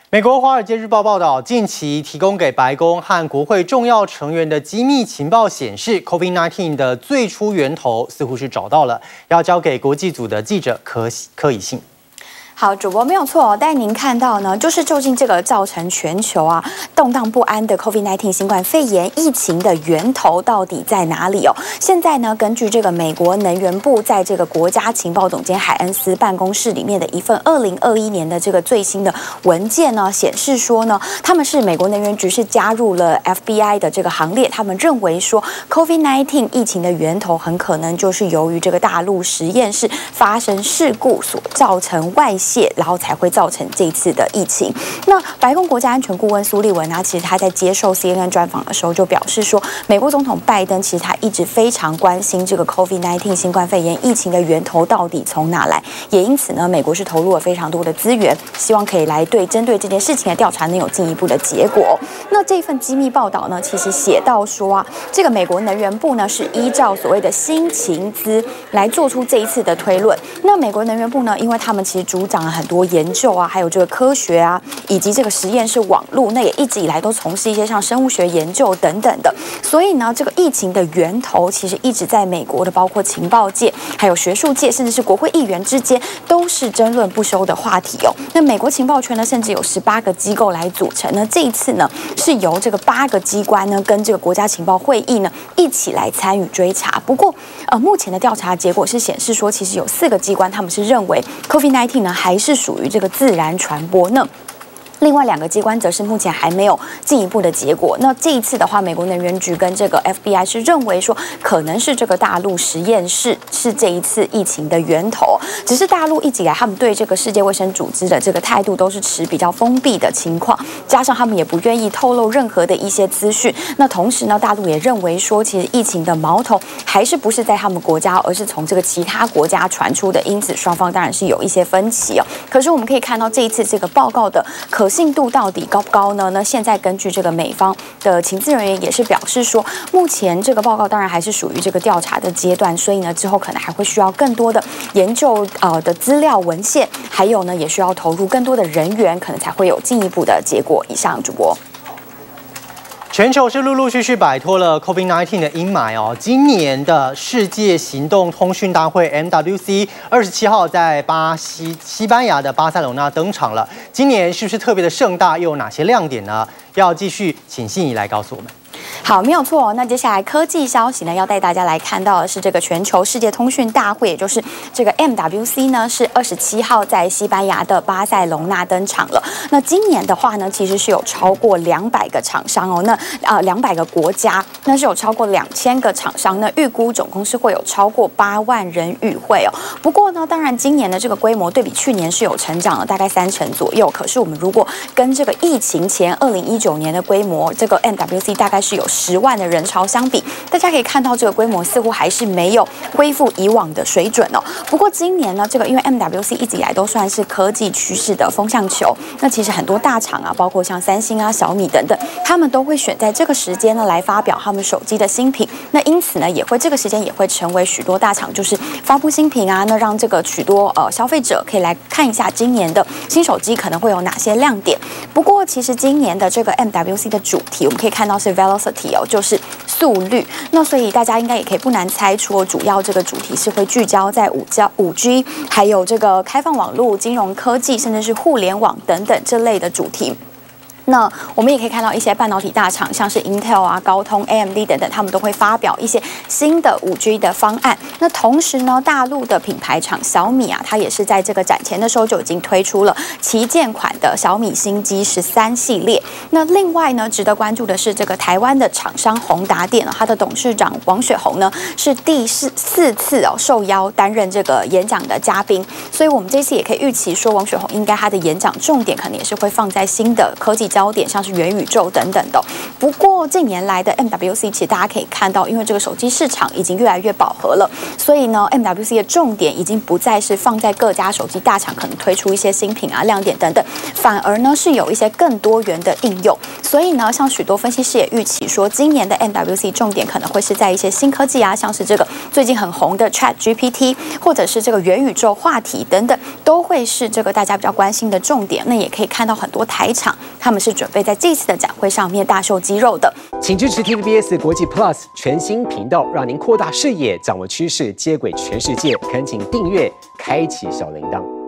美国《华尔街日报》报道，近期提供给白宫和国会重要成员的机密情报显示 ，COVID-19 的最初源头似乎是找到了，要交给国际组的记者可以信。 好，主播没有错哦。但您看到呢，就是究竟这个造成全球动荡不安的 COVID-19 新冠肺炎疫情的源头到底在哪里哦？现在呢，根据这个美国能源部在这个国家情报总监海恩斯办公室里面的一份2021年的这个最新的文件呢，显示说呢，他们是美国能源局是加入了 FBI 的这个行列，他们认为说 COVID-19 疫情的源头很可能就是由于这个大陆实验室发生事故所造成外泄。然后才会造成这一次的疫情。那白宫国家安全顾问苏利文其实他在接受 CNN 专访的时候就表示说，美国总统拜登其实他一直非常关心这个 COVID-19 新冠肺炎疫情的源头到底从哪来，也因此呢，美国是投入了非常多的资源，希望可以来针对这件事情的调查能有进一步的结果。那这份机密报道呢，其实写到说这个美国能源部呢是依照所谓的新情资来做出这一次的推论。那美国能源部呢，因为他们其实主掌了很多研究还有这个科学以及这个实验室网络，那也一直以来都从事一些像生物学研究等等的。所以呢，这个疫情的源头其实一直在美国的，包括情报界、还有学术界，甚至是国会议员之间，都是争论不休的话题哦。那美国情报圈呢，甚至有18个机构来组成。那这一次呢，是由这个8个机关呢，跟这个国家情报会议呢一起来参与追查。不过，目前的调查结果是显示说，其实有4个机关他们是认为 COVID-19 呢还是属于这个自然传播。那另外2个机关则是目前还没有进一步的结果。那这一次的话，美国能源局跟这个 FBI 是认为说，可能是这个大陆实验室是这一次疫情的源头。只是大陆一直以来，他们对这个世界卫生组织的这个态度都是持比较封闭的情况，加上他们也不愿意透露任何的一些资讯。那同时呢，大陆也认为说，其实疫情的矛头还是不是在他们国家，而是从这个其他国家传出的。因此，双方当然是有一些分歧哦。可是我们可以看到，这一次这个报告的可信度到底高不高呢？那现在根据这个美方的情资人员也是表示说，目前这个报告当然还是属于这个调查的阶段，所以呢之后可能还会需要更多的研究的资料文献，还有呢也需要投入更多的人员，可能才会有进一步的结果。以上主播。 全球是陆陆续续摆脱了 COVID-19 的阴霾哦。今年的世界行动通讯大会 MWC 27号在西班牙的巴塞隆纳登场了。今年是不是特别的盛大？又有哪些亮点呢？要继续请信怡来告诉我们。 好，没有错。那接下来科技消息呢，要带大家来看到的是这个全球世界通讯大会，也就是这个 MWC 呢，是27号在西班牙的巴塞隆纳登场了。那今年的话呢，其实是有超过200个厂商哦，那200个国家，那是有超过2000个厂商，那预估总共是会有超过8万人与会哦。不过呢，当然今年的这个规模对比去年是有成长了大概30%左右。可是我们如果跟这个疫情前2019年的规模，这个 MWC 大概是有10万的人潮相比，大家可以看到这个规模似乎还是没有恢复以往的水准哦。不过今年呢，这个因为 MWC 一直以来都算是科技趋势的风向球，那其实很多大厂包括像三星小米等等，他们都会选在这个时间呢来发表他们手机的新品。那因此呢，这个时间也会成为许多大厂就是发布新品那让这个许多消费者可以来看一下今年的新手机可能会有哪些亮点。不过其实今年的这个 MWC 的主题，我们可以看到是 Velocity 就是速率。那所以大家应该也可以不难猜出，主要这个主题是会聚焦在5G， 还有这个开放网络、金融科技，甚至是互联网等等这类的主题。那我们也可以看到一些半导体大厂，像是 Intel高通、AMD 等等，他们都会发表一些新的5G 的方案。那同时呢，大陆的品牌厂小米它也是在这个展前的时候就已经推出了旗舰款的小米新机13系列。那另外呢，值得关注的是这个台湾的厂商宏达电它的董事长王雪红呢是第4次受邀担任这个演讲的嘉宾，所以我们这次也可以预期说，王雪红应该他的演讲重点可能也是会放在新的科技焦点，像是元宇宙等等的。不过近年来的 MWC 其实大家可以看到，因为这个手机市场已经越来越饱和了，所以呢 MWC 的重点已经不再是放在各家手机大厂可能推出一些新品亮点等等，反而呢是有一些更多元的应用。所以呢，像许多分析师也预期说，今年的 MWC 重点可能会是在一些新科技像是这个最近很红的 ChatGPT， 或者是这个元宇宙话题等等，都会是这个大家比较关心的重点。那也可以看到很多台厂，他们是准备在这次的展会上面大秀肌肉的。 请支持 TVBS 国际 Plus 全新频道，让您扩大视野，掌握趋势，接轨全世界。恳请订阅，开启小铃铛。